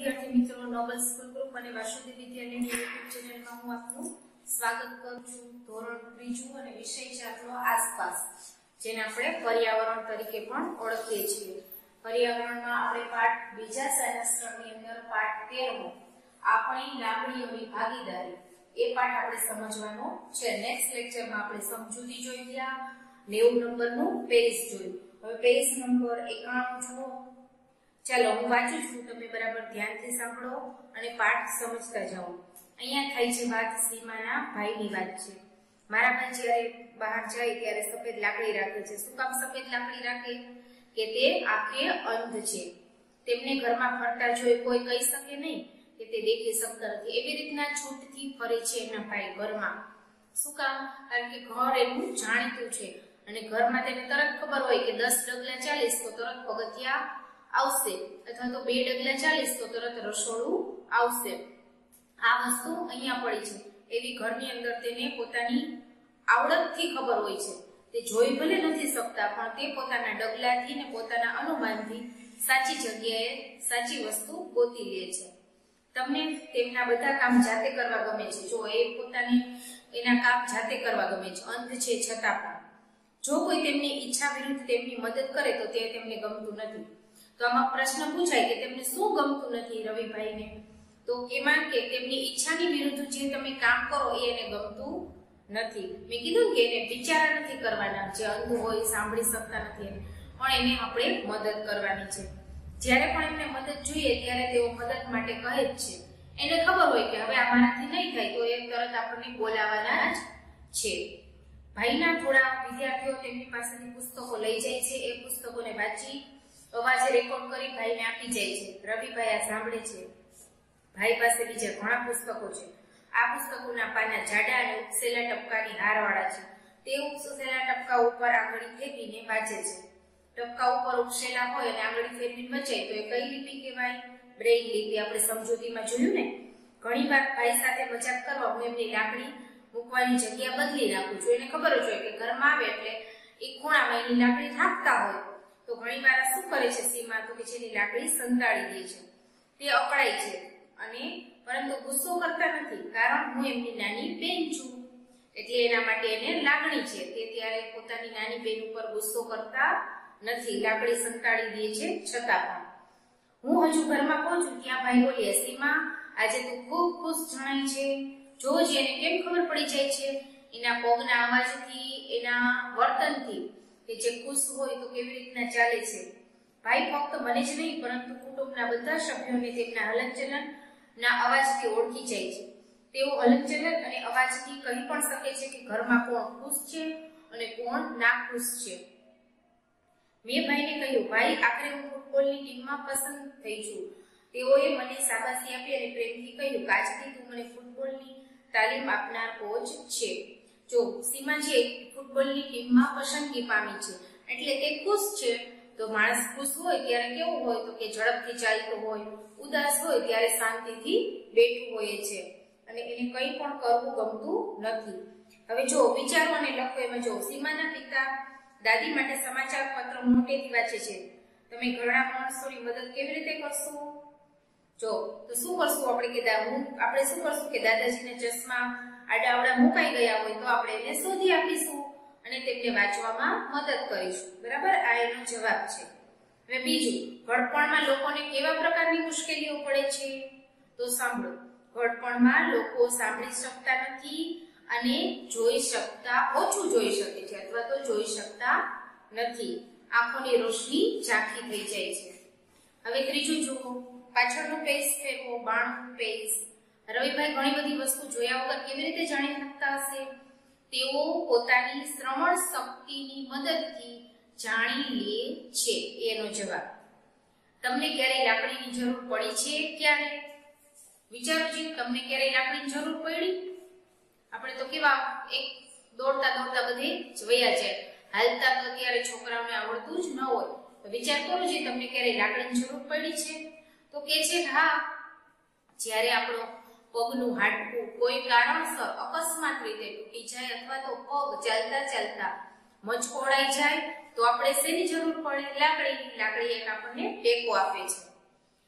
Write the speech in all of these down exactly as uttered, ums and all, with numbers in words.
વિદ્યાર્થી મિત્રો, Nobel school group અને વાસુદેવ વિદ્યાલયની યુટ્યુબ ચેનલમાં હું આપનું સ્વાગત કરું છું। ધોરણ ત્રીજું અને વિષય છે આપણો આસપાસ, જેને આપણે પર્યાવરણ તરીકે પણ ઓળખીએ છીએ। પર્યાવરણમાં આપણે પાઠ બીજા સેમેસ્ટરની અંદર પાઠ તેર મો આપણી લાગણીઓની ભાગીદારી એ પાઠ આપણે સમજવાનો છે। નેક્સ્ટ લેક્ચરમાં આપણે સમજૂતી જોઈ ગયા, નેવું નંબરનું પેજ જોયું। હવે પેજ નંબર એકાણું જુઓ। ચાલો હું વાંચું છું, તમે બરાબર ધ્યાનથી સાંભળો અને પાઠ સમજતા જાઓ। અહીંયા થાય છે વાત સીમાના ભાઈની વાત છે। મારા ભાઈ જ્યારે બહાર જાય ત્યારે સફેદ લાકડી રાખે છે। શું કામ સફેદ લાકડી રાખે? કે તે આંખે અંધ છે, તેમને ઘરમાં ફરતા જોઈ કોઈ કહી શકે નહીં કે તે દેખી શકતા નથી। એવી રીતના છૂટથી ફરે છે એના ભાઈ ઘરમાં। શું કામ? કારણ કે ઘર એનું જાણીતું છે અને ઘરમાં તેને તરત ખબર હોય કે દસ ડગલા ચાલીસ તો તરત પગથિયા આવશે, અથવા તો બે ડગલા ચાલીસ તો તરત રસોડું આવશે। આ વસ્તુ અહીંયા પડી છે, એવી ઘરની અંદર તેને પોતાની આવડતથી ખબર હોય છે। તે જોઈ ભલે નથી શકતા, પણ તે પોતાના ડગલાથી ને પોતાના અનુમાનથી સાચી જગ્યાએ સાચી વસ્તુ ગોતી લે છે। તમને તેમના બધા કામ જાતે કરવા ગમે છે। જો એ પોતાની એના કામ જાતે કરવા ગમે છે, અંધ છે છતાં પણ જો કોઈ તેમની ઈચ્છા વિરુદ્ધ તેમની મદદ કરે તો તે તેમને ગમતું નથી। તો આમાં પ્રશ્ન પૂછાય કે તેમને શું ગમતું નથી રવિભાઈને? તો એમાં કે તેમની ઈચ્છાની વિરુદ્ધ જે તમે કામ કરો એ એને ગમતું નથી। મેં કીધું કે એને બિચારા નથી કરવાના, જે અંધ હોય સાંભળી શકતા નથી, પણ એને આપણે મદદ કરવાની છે। જ્યારે પણ એમને મદદ જોઈએ ત્યારે તેઓ મદદ માટે કહે જ છે। એને ખબર હોય કે હવે આમાંથી નહીં થાય તો એ તરત આપણને બોલાવવાના જ છે। ભાઈના થોડા વિદ્યાર્થીઓ તેમની પાસેથી પુસ્તકો લઈ જાય છે। એ પુસ્તકોને વાંચી અવાજે રેકોર્ડ કરી ભાઈને આપી જાય છે। રવિભાઈ આ સાંભળે છે। ભાઈ પાસે બીજા ઘણા પુસ્તકો છે। આ પુસ્તકોના પાના જાડા અને ઉપસેલા ટપકાની હારવાળા છે। તે ઉપસેલા ટપકા ઉપર આંગળી ફેરવીને વાંચે છે। ટપકા ઉપર ઉપસેલા હોય અને આંગળી ફેરવીને વચાય તો એ કઈ લિપિ કહેવાય? બ્રેઇલ લિપિ। આપણે સમજૂતીમાં જોયું ને। ઘણીવાર ભાઈ સાથે મજાક કરવા હું એમની લાકડી મૂકવાની જગ્યા બદલી નાખું છું। એને ખબર જ હોય કે ઘરમાં આવે એટલે એ ખૂણામાં એની લાકડી રાખતા હોય તો ઘણીવાર શું કરે છે સીમા? તો કે જેની લાકડી સંતાડી દે છે। તે અકળાય છે અને પરંતુ ગુસ્સો કરતા નથી, કારણ હું એમની નાની બેન છું, એટલે એના માટે એને લાગણી છે। તે ત્યારે પોતાની નાની બેન ઉપર ગુસ્સો કરતા નથી, લાકડી સંતાડી દે છે છતાં પણ। હું હજુ ઘરમાં પહોંચું ત્યાં ભાઈ બોલ્યા, સીમા આજે તું ખૂબ ખુશ જણાય છે। જોજ એને કેમ ખબર પડી જાય છે? એના પગના અવાજથી, એના વર્તનથી કે જે ખુશ હોય તો કેવી રીતના ચાલે છે। ભાઈ ફક્ત મને જ નહીં પરંતુ કુટુંબના બધા સભ્યોને તેમના હલનચલન ના અવાજથી ઓળખી જાય છે। તેઓ હલનચલન અને અવાજથી કહી પણ શકે છે કે ઘરમાં કોણ ખુશ છે અને કોણ નાખુશ છે। મેં ભાઈને કહ્યું, ભાઈ આખરે હું ફૂટબોલની ટીમમાં પસંદ થઈ છું। તેઓએ મને શાબાશી આપી અને પ્રેમથી કહ્યું કે આજથી તું મને ફૂટબોલની તાલીમ આપનાર કોચ છે। જો સીમાજી ફૂટબોલની ટીમમાં પસંદગી પામી છે એટલે તે ખુશ છે। તો માણસ ખુશ હોય ત્યારે કેવું હોય? તો કે ઝડપથી ચાલતું હોય, ઉદાસ હોય ત્યારે શાંતિથી બેઠું હોય છે અને એને કંઈ પણ કરવું ગમતું નથી। હવે જો વિચારો અને લખો। એમાં જો સીમાના પિતા દાદી માટે સમાચાર પત્ર મોટેથી વાંચે છે। તમે ઘણા માણસોની મદદ કેવી રીતે કરશો? જો તો શું કરશું આપણે કે હું આપણે શું કરશું કે દાદાજીને ચશ્મા આડાવડા મુકાઈ ગયા હોય તો આપણે એને શોધી આપીશું અને તેમને વાંચવામાં મદદ કરીશું। બરાબર, આ એનો જવાબ છે। હવે બીજું, ઘડપણમાં લોકોને કેવા પ્રકારની મુશ્કેલીઓ પડે છે? તો સાંભળો, ઘડપણમાં લોકો સાંભળી શકતા નથી અને જોઈ શકતા ઓછું જોઈ શકે છે અથવા તો જોઈ શકતા નથી। આંખોની રોશની ઝાંખી થઈ જાય છે। હવે ત્રીજું જુઓ, પાછળનું પેજ ફેરવો, બાણું પેજ। રવિભાઈ ઘણી બધી વસ્તુ જોયા વગર કેવી રીતે જાણી શકતા હશે? તેઓ પોતાની શ્રવણ શક્તિની મદદથી જાણી લે છે, એનો જવાબ। તમને ક્યારેય લાકડીની જરૂર પડી છે? ક્યારે? વિચારોજી, તમને ક્યારેય લાકડીની જરૂર પડી? આપણે તો કેવા એક દોડતા દોડતા બધે જોયા છે, હાલતા તો ત્યારે છોકરાઓને આવડતું જ ન હોય। તો વિચાર કરો જે તમને ક્યારેય લાકડીની જરૂર પડી છે? તો કે છે હા, જ્યારે આપણો પગનું હાડકું કોઈ કારણસર અકસ્માત રીતે તૂટી જાય અથવા તો પગ ચાલતા ચાલતા મચકોડાઈ જાય તો આપણે શેની જરૂર પડે? લાકડીની। લાકડી એક આપણને ટેકો આપે છે।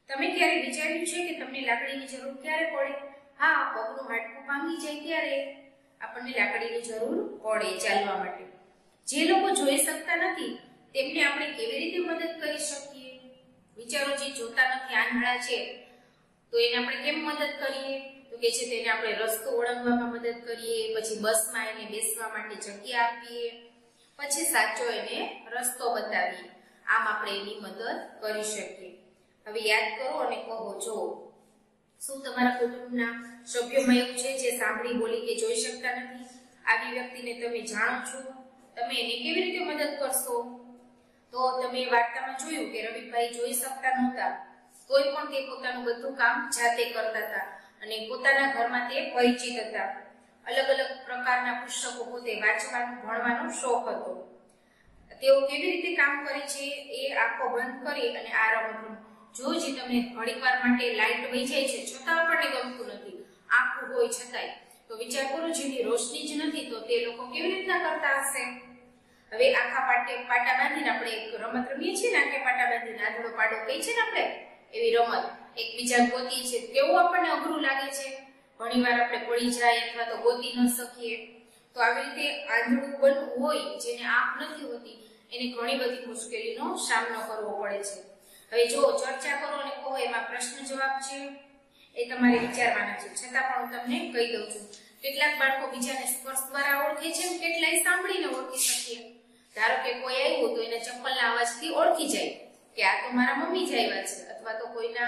તમે ક્યારે વિચાર્યું છે કે તમને લાકડીની જરૂર ક્યારે પડે? હા, પગનું હાડકું ભાંગી જાય ત્યારે આપણને લાકડીની જરૂર પડે ચાલવા માટે. જે લોકો જોઈ શકતા નથી તેમને આપણે કેવી રીતે મદદ કરી શકીએ? વિચારો, જે જોતા નથી, આંધળા છે, તો એને આપણે કેમ મદદ કરીએ? તો કે છે તેને આપણે રસ્તો ઓળંગવામાં મદદ કરીએ, પછી બસમાં એને બેસવા માટે જગ્યા આપીએ, પછી સાચો એને રસ્તો બતાવીએ. આમ આપણે એની મદદ કરી શકીએ. હવે યાદ કરો અને કહો, જો શું તમારા કુટુંબના સભ્યોમાં એવું છે જે સાંભળી, બોલી કે જોઈ શકતા નથી? આવી વ્યક્તિને તમે જાણો છો, તમે એને કેવી રીતે મદદ કરશો? તો તમે વાર્તામાં જોયું કે રવિભાઈ જોઈ શકતા નહોતા, તોય પણ તે પોતાનું બધું કામ જાતે કરતા હતા અને પોતાના ઘરમાં તે પરિચિત હતા. અલગ અલગ પ્રકારના પુસ્તકો પોતે વાંચવાનો, ભણવાનો શોખ હતો. તેઓ કેવી રીતે કામ કરે છે એ આંખો બંધ કરી અને આ રમત જો જે તમને ઘડીવાર માટે લાઈટ વહી જાય છે છતાં આપણને ગમતું નથી, આંખું હોય છતાંય, તો વિચાર કરો જેની રોશની જ નથી તો તે લોકો કેવી રીતના કરતા હશે? હવે આખા પાટે પાટા બાંધીને આપણે એક રમત રમીએ છીએ ને, આખે પાટા બાંધીને આંધળો પાડો કહે છે ને આપણે, એવી રમત એકબીજા ગોતી છે. કેવું આપણને અઘરું લાગે છે, ઘણીવાર આપણે પડી જાય અથવા તો ગોતી ન શકીએ. તો આવી રીતે આંધળું બનવું હોય, જેને આંખ નથી હોતી, એને ઘણી બધી મુશ્કેલીનો સામનો કરવો પડે છે. હવે જો ચર્ચા કરો અને કહો, એમાં પ્રશ્ન જવાબ છે એ તમારે વિચારવાના છે. છતાં પણ હું તમને કહી દઉં છું, કેટલાક બાળકો બીજાને સ્પર્શ દ્વારા ઓળખે છે, કેટલાય સાંભળીને ઓળખી શકીએ. ધારો કે કોઈ આવ્યું તો એના ચપ્પલના અવાજથી ઓળખી જાય કે આ તો મારા મમ્મી જ આવ્યા છે, અથવા તો કોઈના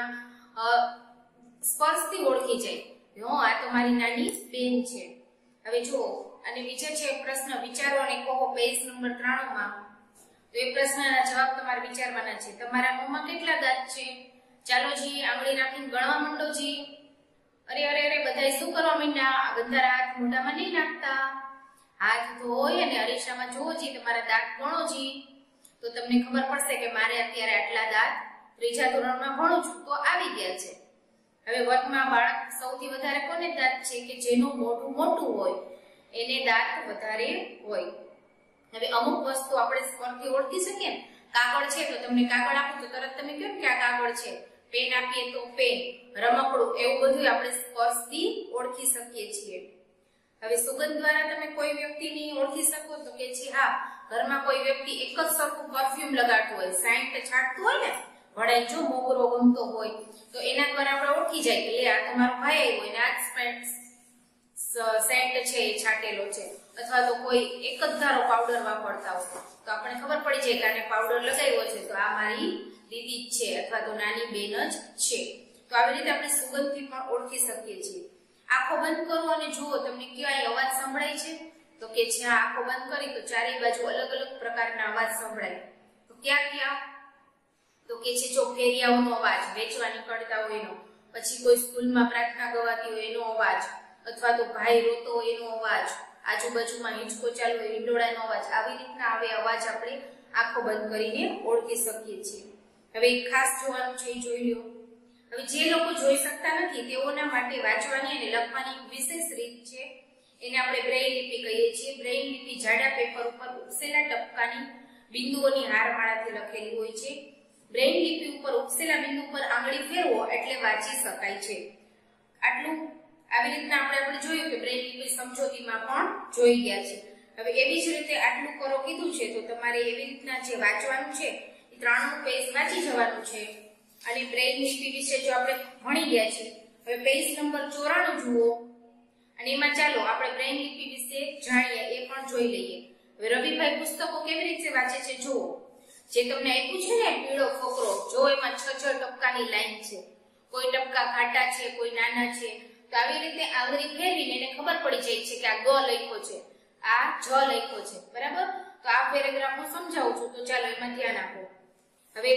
સ્પર્શથી ઓળખી જાય, હો આ તો મારી નાની બેન છે. હવે જુઓ, અને બીજો છે પ્રશ્ન, વિચારો અને કહો, પેજ નંબર ત્રાણું માં. તો એ પ્રશ્નના જવાબ તમારે વિચારવાના છે. તમારા મોંમાં કેટલા દાંત છે? ચાલો જી, આંગળી રાખીને ગણવા માંડો જી. અરે અરે અરે, બધાય શું કરવા માંડ્યા? ગંધારા હાથ મોઢામાં નહીં નાખતા, હાથ ધોઈ અને અરીસામાં જોવો જી, તમારા દાંત ગણો જી. તો તમને ખબર પડશે કે મારે અત્યારે આટલા દાંત, ત્રીજા ધોરણમાં ભણું છું તો આવી ગયા છે. હવે વર્ગમાં બાળક સૌથી વધારે કોને દાંત છે? કે જેનું મોઢું મોટું હોય એને દાંત વધારે હોય. હવે અમુક વસ્તુ આપણે સ્પર્શથી ઓળખી શકીએ ને, કાગળ છે તો તમને કાગળ આપું તો તરત તમે કેમ કે આ કાગળ છે, પેન આપીએ તો પેન, રમકડું, એવું બધું આપણે સ્પર્શથી ઓળખી શકીએ છીએ. હવે સુગંધ દ્વારા તમે કોઈ વ્યક્તિને ઓળખી શકો? તો કે છે હા, ઘરમાં કોઈ વ્યક્તિ એક જ સરખું પરફ્યુમ લગાડતું હોય, સાઈન્ટ છાંટતું હોય ને, વડાઈ જો મોગરો ગમતો હોય તો એના દ્વારા આપણે ઓળખી જાય કે લે આ તો મારો ભાઈ આવ્યો એને આ સેન્ટ છે એ છાંટેલો છે. અથવા તો કોઈ એક જ ધારો પાવડર વાપરતા હોય તો આપણને ખબર પડી જાય કે આને પાવડર લગાવ્યો છે તો આ મારી દીદી જ છે અથવા તો નાની બેન જ છે. તો આવી રીતે આપણે સુગંધથી પણ ઓળખી શકીએ છીએ. આંખો બંધ કરો અને જુઓ તમને ક્યાંય અવાજ સંભળાય છે? તો કે છે આંખો બંધ કરી તો ચારેય બાજુ અલગ અલગ પ્રકારના અવાજ સંભળાય. તો ક્યાં ક્યાં? તો કે છે જો ફેરિયાઓનો અવાજ, વેચવા નીકળતા હોય એનો, પછી કોઈ સ્કૂલમાં પ્રાર્થના ગવાતી હોય એનો અવાજ, અથવા તો ભાઈ રોતો હોય એનો અવાજ, આજુબાજુમાં હિંચકો ચાલુ હોય હિંડોળાનો અવાજ. આવી રીતના આવે અવાજ આપણે આંખો બંધ કરીને ઓળખી શકીએ છીએ. હવે ખાસ જોવાનું છે એ જોઈ લો. હવે જે લોકો જોઈ શકતા નથી તેઓના માટે વાંચવાની અને લખવાની વિશેષ રીત છે, એને આપણે બ્રેઇલ લિપિ કહીએ છીએ. બ્રેઇલ લિપિ જાડા પેપર ઉપર ઉપસેલા ટપકાની બિંદુઓની હારમાળાથી લખેલી હોય છે. બ્રેઇલ લિપિ ઉપર ઉપસેલા બિંદુ પર આંગળી ફેરવો એટલે વાંચી શકાય છે. આટલું આવી રીતના આપણે આપણે જોયું કે બ્રેઇલ લિપિ સમજૂતીમાં પણ જોઈ ગયા છે. હવે એવી જ રીતે આટલું કરો કીધું છે તો તમારે એવી રીતના જે વાંચવાનું છે એ ત્રાણું પેજ વાંચી જવાનું છે. અને બ્રેઇલ લિપિ વિશે જો આપણે ભણી ગયા છે, હવે પેજ નંબર ચોરાણું જુઓ અને એમાં ચાલો આપણે બ્રેઇલ લિપિ વિશે જાણીએ, એ પણ જોઈ લઈએ. હવે રવિભાઈ પુસ્તકો કેવી રીતે વાંચે છે જુઓ. જે તમને આપ્યું છે ને પીળો ફકરો, જો એમાં છ છ ટપકાની લાઈન છે, કોઈ ટપકા ઘાટા છે, કોઈ નાના છે. તો આવી રીતે આંગળી ફેરવીને એને ખબર પડી જાય છે કે આ ગ લખ્યો છે, આ જ લખ્યો છે, બરાબર. તો આ પેરેગ્રાફ હું સમજાવું છું તો ચાલો એમાં ધ્યાન આપો. હવે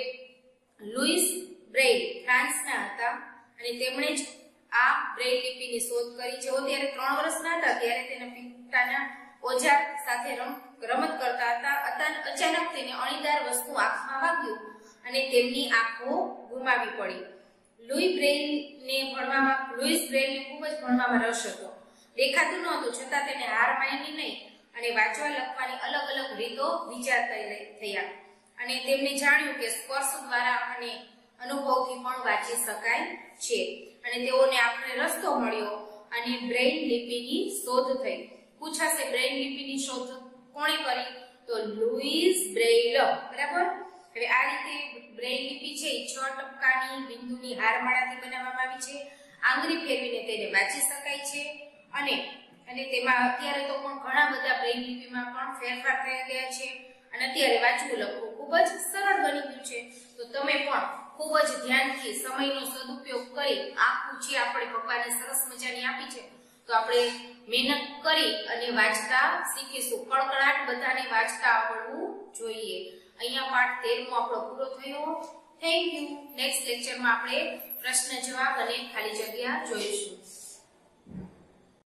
લુઈસ બ્રેઇલ ફ્રાન્સના હતા અને તેમણે જ આ બ્રેઇલ લિપિની શોધ કરી. જેઓ ત્યારે ત્રણ વર્ષના હતા ત્યારે તેના પિતાના ઓજાર સાથે રમત કરતા હતા. અચાનક તેને અણીદાર વસ્તુ આંખમાં વાગ્યું અને તેમની આંખો ગુમાવી પડી. લુઈ બ્રેઇલને ભણવામાં લુઈસ બ્રેઇલને ખૂબ જ ભણવામાં રસ હતો. દેખાતું નહોતું છતાં તેને હાર માની નહીં અને વાંચવા લખવાની અલગ અલગ રીતો વિચારતા થયા. અને તેમને જાણ્યું કે સ્પર્શ દ્વારા અને અનુભવથી પણ વાંચી શકાય છે અને તેઓને આપણે રસ્તો મળ્યો અને બ્રેઇલ લિપિની શોધ થઈ. પૂછાશે બ્રેઇલ લિપિની શોધ કોણે કરી? તો લુઈસ બ્રેઇલ. બરાબર. હવે આ રીતે બ્રેઇલ લિપિ છે એ છ ટપકાની બિંદુની હારમાળાથી બનાવવામાં આવી છે. આંગળી ફેરવીને તેને વાંચી શકાય છે અને અને તેમાં અત્યારે તો પણ ઘણા બધા બ્રેઇલ લિપિમાં પણ ફેરફાર થઈ ગયા છે અને અત્યારે વાંચવું લખવું ખૂબ જ સરળ બની ગયું છે. તો તમે પણ ખૂબ જ ધ્યાનથી સમયનો સદુપયોગ કરી આખું જે આપણે પપ્પાને સરસ મજાની આપી છે તો આપણે મહેનત કરી અને વાંચતા શીખીશું. કડકડાટ બધાને વાંચતા આવડવું જોઈએ. અહીંયા પાઠ તેર મો આપણો પૂરો થયો. Thank you. નેક્સ્ટ લેક્ચરમાં આપણે પ્રશ્ન જવાબ અને ખાલી જગ્યા જોઈશું.